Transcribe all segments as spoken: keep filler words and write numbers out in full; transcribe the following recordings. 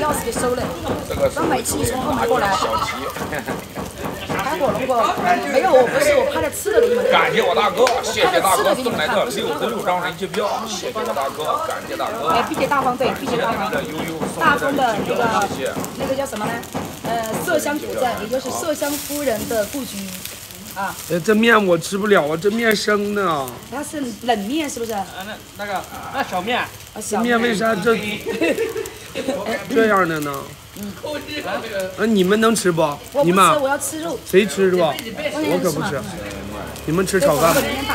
小时就收了。 这个刚买鸡从后门过来。 小鸡。 拍火龙果没有，我不是我拍的吃的给你们看。 感谢我大哥，谢谢大哥送来的六十六张人气票，谢谢我大哥，感谢大哥。 哎，碧姐大方对，碧姐大方。大丰的那个那个叫什么呢？呃，麝香古镇，也就是麝香夫人的故居。啊， 哎，这面我吃不了啊，这面生的啊。 它是冷面是不是？啊， 那那个那小面。 啊，小面为啥这这样的呢？ 嗯。 那你们能吃不？ 我不吃，我要吃肉。 谁吃是吧？我可不吃。你们吃炒饭。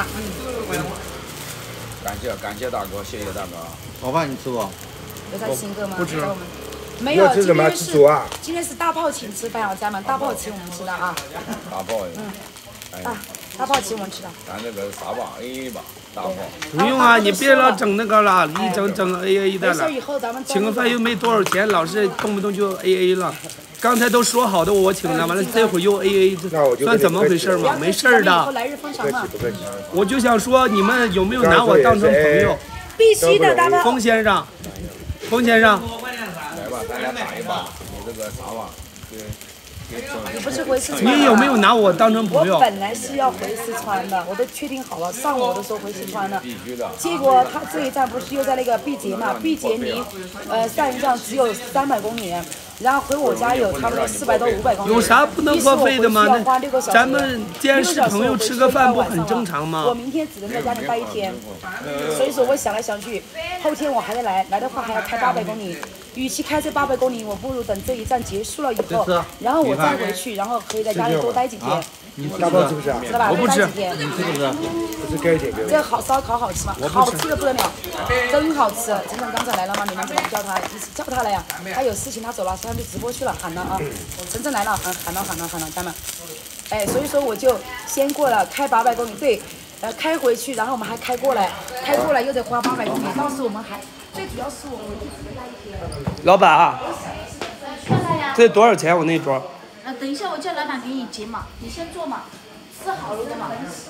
感谢感谢大哥，谢谢大哥。 炒饭你吃不？ 有他亲哥吗？ 不吃。 没有，今天是今天是大炮请吃饭，家人们，大炮请我们吃的啊。 大炮。 嗯。啊，大炮请我们吃的。 咱这个啥吧 A A 吧，大炮。 不用啊，你别老整那个了，一整整 A A 的了。请个饭又没多少钱，老是动不动就 A A 了。刚才都说好的我请了，完了这会儿又 A A， 这算怎么回事嘛？没事的。我就想说，你们有没有拿我当成朋友？ 必须的，大炮。 冯先生，冯先生。 来吧，大家打一把，你这个啥吧，对。 你不是回四川？ 你有没有拿我当成朋友？ 我本来是要回四川的，我都确定好了，上午的时候回四川的。 必须的。 结果他这一站不是又在那个毕节嘛？毕节离呃上一站只有三百公里，然后回我家有差不多四百多五百公里。 有啥不能破费的吗？那咱们既然是朋友，吃个饭不很正常吗？ 我明天只能在家里待一天，所以说我想来想去，后天我还得来，来的话还要开八百公里。与其开这八百公里，我不如等这一站结束了以后，然后我再回去，然后可以在家里多待几天。 你大炮吃不吃啊？ 知道吧？ 我不吃。 你吃不吃？不吃给点给。 这好烧烤好吃吗？好吃的不得了，真好吃。晨晨刚才来了吗？你们怎么叫他？一起叫他了呀？他有事情他走了，上去直播去了，喊了啊。晨晨来了，喊喊了喊了喊了，家们。哎，所以说我就先过了，开八百公里，对，呃，开回去，然后我们还开过来，开过来又得花八百公里，到时我们还最主要是我们一直在一天。 老板啊，这多少钱？我那桌？ 呃，等一下我叫老板给你结嘛，你先做嘛，吃好了的嘛。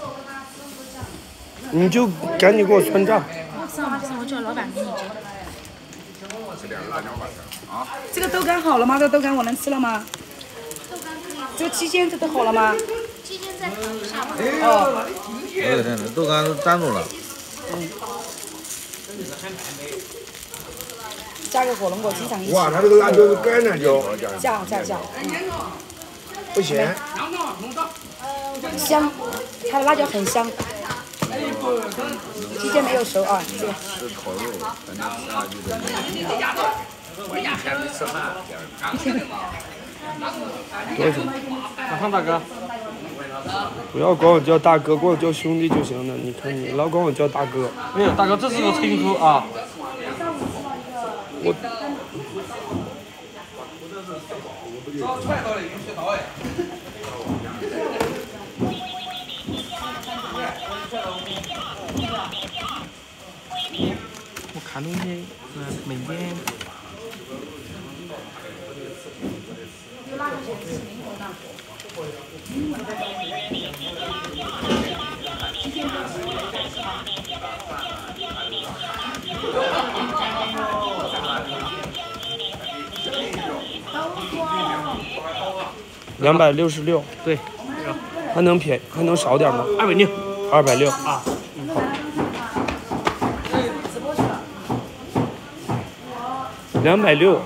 你就赶紧给我算账。 不吃不吃，我叫老板给你结。 吃点辣椒吧，啊。 这个豆干好了吗？这个豆干我能吃了吗？ 豆干可以。 这个鸡尖这都好了吗？ 鸡尖再烤一下吧。 哦。 我的天哪，豆干都粘住了。 嗯。加个火龙果鸡肠一起。 哇，它这个辣椒是干辣椒。 加加加。 不咸。 香，它的辣椒很香。鸡尖没有熟啊，这个。 吃烤肉，反正吃下去的。我一天没吃饭， 多少？ 马上大哥。 不要管我叫大哥，管我叫兄弟就行了。你看你老管我叫大哥。 没有，大哥，这是个称呼啊。 我。 我看东西，嗯，每天。 两百六十六， 对， 还能便还能少点吗？ 二百六， 二百六啊，好。两百六。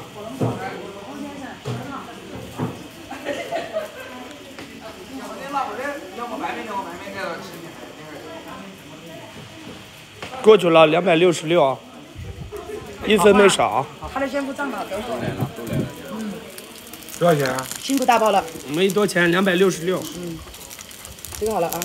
过去了，两百六十六，一分没少。 他的先付账了，都来了， 都来了。 嗯。 多少钱啊？ 辛苦大炮了。 没多钱，两百六十六。 嗯。这个好了啊。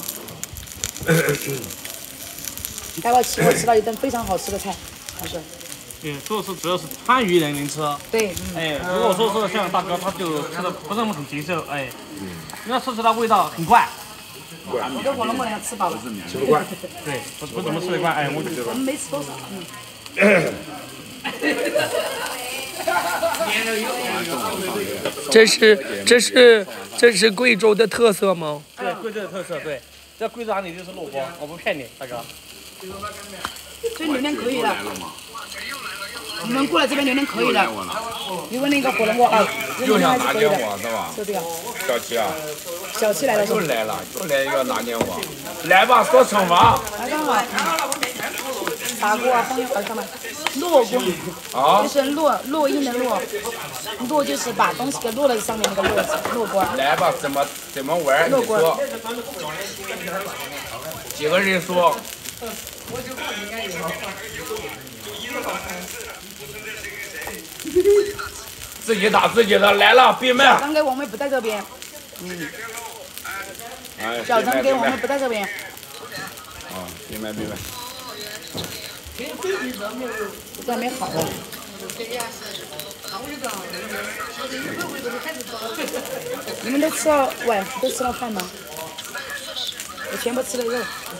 待会儿请我吃到一顿非常好吃的菜，还是。 对，这是主要是川渝人能吃。 对。 哎，如果说是像大哥，他就吃的不是那么很接受，哎，因为吃起来味道很怪。 我跟火龙果两个吃饱了， 吃不惯。 对，不不怎么吃得惯，哎，我就。 我们没吃多少，嗯。 这是这是这是贵州的特色吗？ 对，贵州的特色，对，在贵州哪里就是萝卜，我不骗你，大哥。 这里面可以的。 你们过来这边聊天可以的，因为那个火龙果啊， 又想拿见还是可以的。 我是吧？ 对对啊， 小七啊， 小七来了是吧？ 又来了，又来一个拿见我，来吧，说惩罚。 来干嘛？打过啊，放油，呃，干嘛？落过， 啊就是落落印的落，落就是把东西给落在上面那个落字，落锅。 来吧，怎么怎么玩？你落锅说，几个人说？自己打自己的，来了，闭麦。 小张给我们不在这边，嗯， 哎， 小张给我们闭不在这边。 麦啊，闭麦闭麦。 这还没好呢。你们都吃了晚，都吃了饭吗？我全部吃了肉。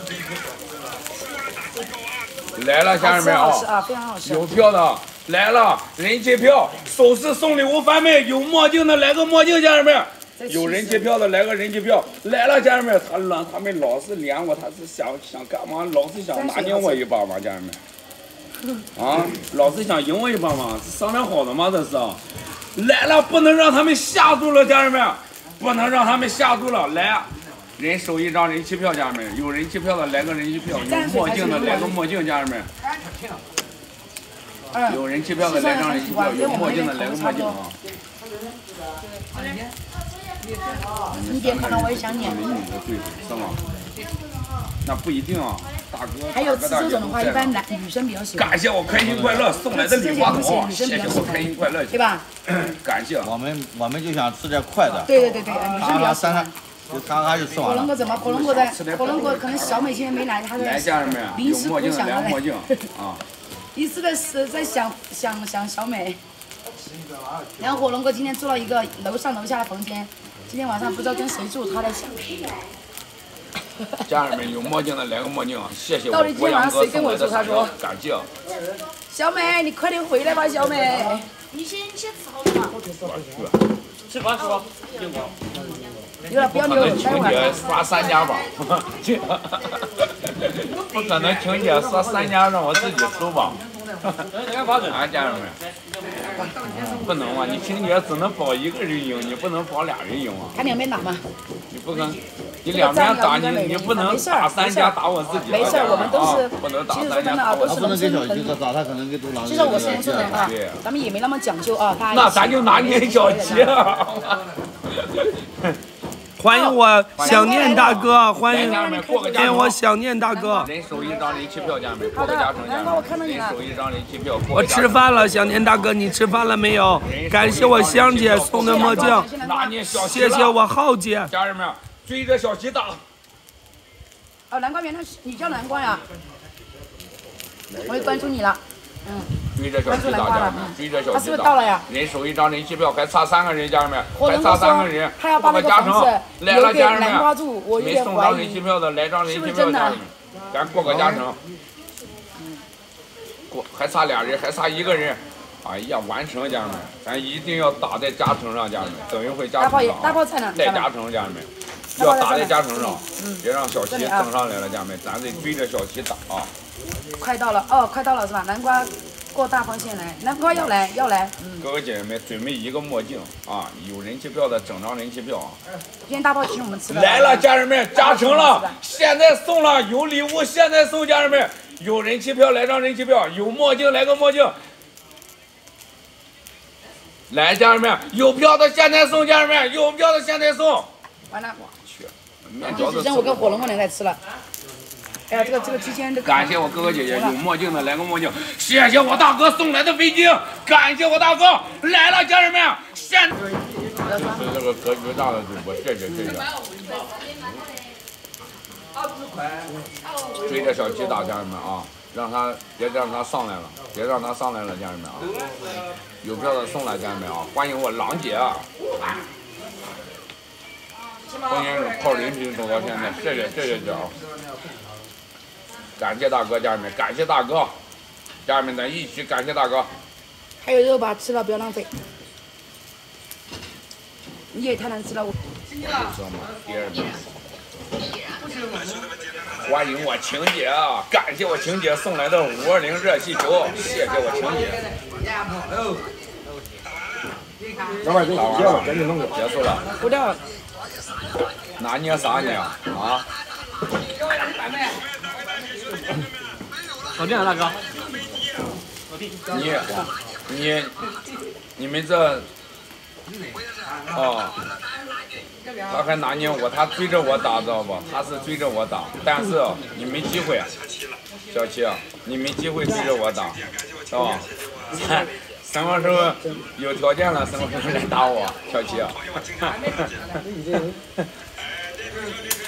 来了，家人们好吃啊， 啊，非常好吃。 有票的来了，人气票，首饰送礼物翻倍，有墨镜的来个墨镜，家人们。有人气票的来个人气票，来了，家人们，他老他们老是连我，他是想想干嘛？老是想拿赢我一把吗，家人们？啊，老是想赢我一把吗？是商量好的吗？这是啊，来了，不能让他们吓住了，家人们，不能让他们吓住了，来。人手一张人气票，家人们，有人气票的来个人气票，有墨镜的来个墨镜，家人们。有人气票的来张人气票，有墨镜的来个墨镜啊。 你点可能我也想点。 美女的对手是吗？那不一定啊，大哥。 还有吃这种的话，一般男女生比较喜欢。 感谢我开心快乐送来的礼花筒，谢谢我开心快乐， 对吧？ 感谢。 我们我们就想吃点快的。 对对对对，女生比较喜欢。 就嘎嘎就吃完了。 火龙果怎么？火龙果的火龙果可能小美今天没来，她来家人们， 临时不想来墨镜啊。 一直在是在想想想小美。然后火龙果今天住了一个楼上楼下的房间，今天晚上不知道跟谁住，他在想。 家人们有墨镜的来个墨镜，谢谢我到底今天晚上谁跟我住？他说。 感谢。 小美，你快点回来吧，小美。 你先先吃好了嘛。 吃吧吃吧，有吗？ 有了，不要溜， 情节刷三家吧，不可能情节刷三家让我自己出吧。啊，家人们，不能啊！你情节只能保一个人赢，你不能保俩人赢啊！ 看两边打嘛。 你不能，你两边打你，你不能打三家打我自己。 没事，我们都是， 不能打其实说三家真的啊，都是不能农村人。 给小鸡子打，他可能给杜郎。 其实我是农村人啊，咱们也没那么讲究啊。 那咱就拿捏小鸡啊！ 欢迎我想念大哥，欢迎欢迎我想念大哥。 人手一张人气票，家人们，过个加成，家人们。人手一张人气票。 我吃饭了，想念大哥，你吃饭了没有？感谢我香姐送的墨镜，谢谢我浩姐。 家人们，追着小鸡打。 哦，南瓜原来是你叫南瓜呀，我也关注你了，嗯。 追着小鸡打，家人们，追着小鸡打。 他是不是到了呀？ 人手一张人气票，还差三个人，家人们，还火龙果差三个人。 他要把那个加成房子来留给了家人们南瓜住，我有没点怀送张人气疑。 票的来张人气票， 是不是真的家人们，咱过个加成。过还差俩人，还差一个人。哎呀，完成，家人们，咱一定要打在加成上，家人们，等一会加大炮成上啊。 大炮菜呢？ 再加成，家人们， 大炮要打在在加成上， 嗯别让小齐这里啊登上来了，家人们，咱得追着小齐打啊。 快到了哦，快到了是吧？南瓜过大方线来，南瓜要来要来。嗯， 各位姐姐们，准备一个墨镜啊，有人气票的整张人气票啊。 今天大炮请我们吃的。 来了，家人们，加成了，现在送了，有礼物，现在送，家人们，有人气票来张人气票，有墨镜来个墨镜。来，家人们，有票的现在送，家人们，有票的现在送。 完了， 我去，面条就只剩我跟火龙果人在吃了。哎呀，这个这个之前的。 感谢我哥哥姐姐，有墨镜的来个墨镜，谢谢我大哥送来的围巾，感谢我大哥来了，家人们，现。是这个格局大的主播，谢谢谢谢。追着小鸡打，家人们啊，让他别让他上来了，别让他上来了，家人们啊，有票的送来，家人们啊，欢迎我郎姐啊。婚姻靠人品走到现在，谢谢谢谢姐啊！感谢大哥，家人们，感谢大哥，家人们咱一起感谢大哥。 还有肉吧，吃了不要浪费。你也太难吃了，我。 知道吗？第二名。 欢迎我晴姐，感谢我晴姐送来的五二零热气球，谢谢我晴姐。 老板，这不掉，赶紧弄个。 结束了。 不掉。 拿捏啥呢？啊？ 搞定了，大哥。 你你你们这哦，他还拿捏我，他追着我打，知道不？他是追着我打，但是你没机会，小七，你没机会追着我打，知道吧？什么时候有条件了，什么时候来打我，小七。